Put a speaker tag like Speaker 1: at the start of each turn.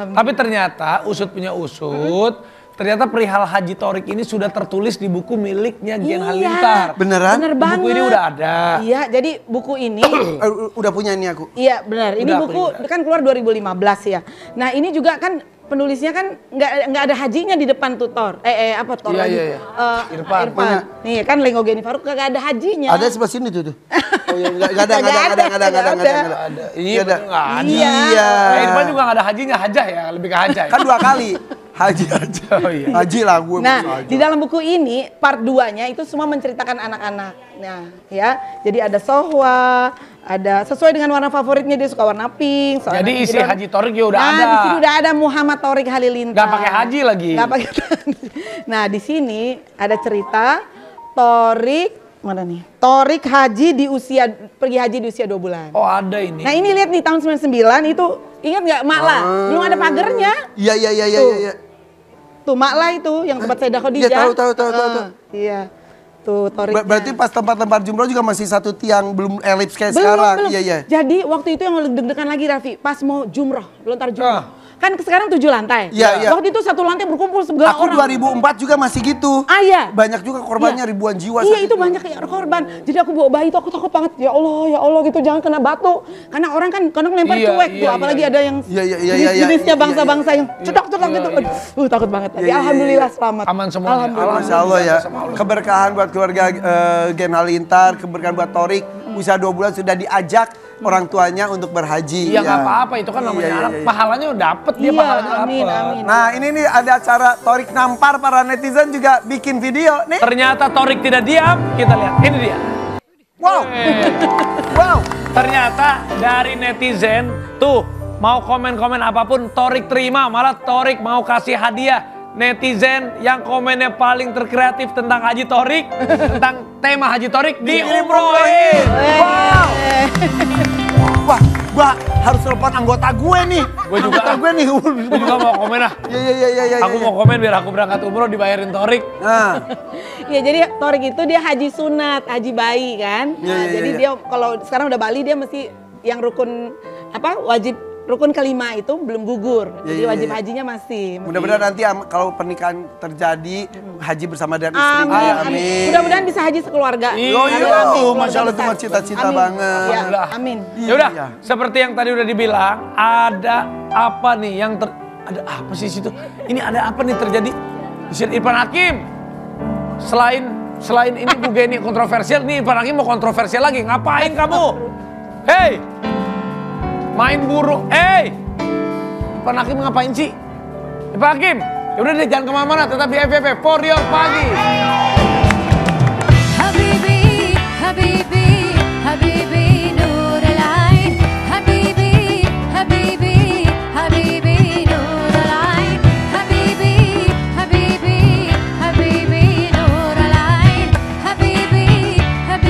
Speaker 1: Tapi ternyata usut punya usut, ternyata perihal Haji Thorik ini sudah tertulis di buku miliknya Gen Halilintar.
Speaker 2: Beneran?
Speaker 3: Bener banget.
Speaker 1: Buku ini udah ada.
Speaker 3: Iya, jadi buku ini
Speaker 2: Udah punya ini aku.
Speaker 3: iya benar. Ini buku kan keluar 2015 ya. Nah ini juga kan penulisnya kan nggak ada hajinya di depan tutor. Apa Thor lagi?
Speaker 1: Iya.
Speaker 3: Irfan. Nih kan Lenggo Geni Faruk kagak ada hajinya.
Speaker 2: Ada sebelah sini tuh. Oh iya, nggak ada.
Speaker 1: Iya, nggak ada.
Speaker 3: Iya.
Speaker 1: Nah, Irfan juga nggak ada hajinya, hajah ya, lebih ke hajah.
Speaker 2: Kan 2 kali. Haji.
Speaker 1: Oh, iya.
Speaker 2: Haji lah gue.
Speaker 3: Nah, di dalam buku ini part 2-nya itu semua menceritakan anak-anak. Nah, ya. Jadi ada Sohwa, ada sesuai dengan warna favoritnya, dia suka warna pink.
Speaker 1: Jadi isi Haji Thorik ya udah ada.
Speaker 3: Nah, di sini udah ada Muhammad Thorik Halilintar.
Speaker 1: Gak pakai haji lagi.
Speaker 3: Gak pakai. Nah, di sini ada cerita Thorik mana nih? Thorik pergi haji di usia 2 bulan.
Speaker 1: Oh, ada ini.
Speaker 3: Nah, ini lihat nih tahun 99 itu ingat nggak Makla? Belum ada pagernya.
Speaker 2: Iya.
Speaker 3: Tuh Makla itu yang tempat Sayyidah Khadijah.
Speaker 2: Iya, tahu.
Speaker 3: Iya. Tuh Thoriknya.
Speaker 2: Berarti pas tempat-tempat jumroh juga masih satu tiang, belum elips kayak
Speaker 3: Belum.
Speaker 2: sekarang. Iya.
Speaker 3: Jadi waktu itu yang deg-degan lagi Raffi, pas mau jumroh, lontar jumroh. Kan sekarang 7 lantai.
Speaker 2: Iya.
Speaker 3: Waktu itu 1 lantai berkumpul segala
Speaker 2: Aku
Speaker 3: orang.
Speaker 2: 2004 juga masih gitu.
Speaker 3: Iya.
Speaker 2: Banyak juga korbannya, ribuan jiwa.
Speaker 3: Iya, itu banyak ya korban. Jadi aku bawa bayi itu aku takut banget. Ya Allah gitu, jangan kena batu. Karena orang kan kadang lempar cuek tuh, apalagi ada yang jenisnya bangsa-bangsa yang cetok-cetok gitu. Aduh, takut banget. Tapi alhamdulillah selamat.
Speaker 1: Aman semuanya.
Speaker 2: Masya Allah ya. Keberkahan buat keluarga Gen Halilintar, keberkahan buat Thorik. Usia 2 bulan sudah diajak orang tuanya untuk berhaji.
Speaker 1: Iya, nggak apa-apa, itu kan namanya anak. Pahalanya udah dapet dia, pahalanya
Speaker 3: amin.
Speaker 1: dapet.
Speaker 2: Nah, ini nih ada acara Thorik nampar, para netizen juga bikin video nih.
Speaker 1: Ternyata Thorik tidak diam, kita lihat. Ini dia.
Speaker 2: Wow.
Speaker 1: Ternyata dari netizen tuh mau komen-komen apapun Thorik terima, malah Thorik mau kasih hadiah. Netizen yang komennya paling terkreatif tentang Haji Thorik, tentang tema Haji Thorik diumrohin.
Speaker 2: Wow. Wah, gua harus telepon anggota gue nih.
Speaker 1: Gue juga mau komen ah.
Speaker 2: Iya.
Speaker 1: Aku mau komen biar aku berangkat umroh dibayarin Thorik.
Speaker 2: Nah.
Speaker 3: Iya, jadi Thorik itu dia haji sunat, haji bayi kan. Jadi dia kalau sekarang udah Bali dia mesti yang rukun rukun kelima itu belum gugur. Jadi wajib hajinya masih.
Speaker 2: Mudah-mudahan nanti kalau pernikahan terjadi haji bersama dengan istrinya. Amin.
Speaker 3: Mudah-mudahan bisa haji sekeluarga.
Speaker 2: Masya Allah, itu mah cita-cita banget.
Speaker 3: Ya, amin.
Speaker 1: Yaudah, seperti yang tadi udah dibilang, ada apa nih yang ada apa sih situ? Ini ada apa nih terjadi? Di sini Irfan Hakim. Selain ini Bu Geni kontroversial, nih Irfan Hakim mau kontroversial lagi. Ngapain kamu? Hei! Main burung, Irfan Hakim ngapain sih? Irfan Hakim, yaudah deh jangan kemana-mana, tetap di FVP for your pagi.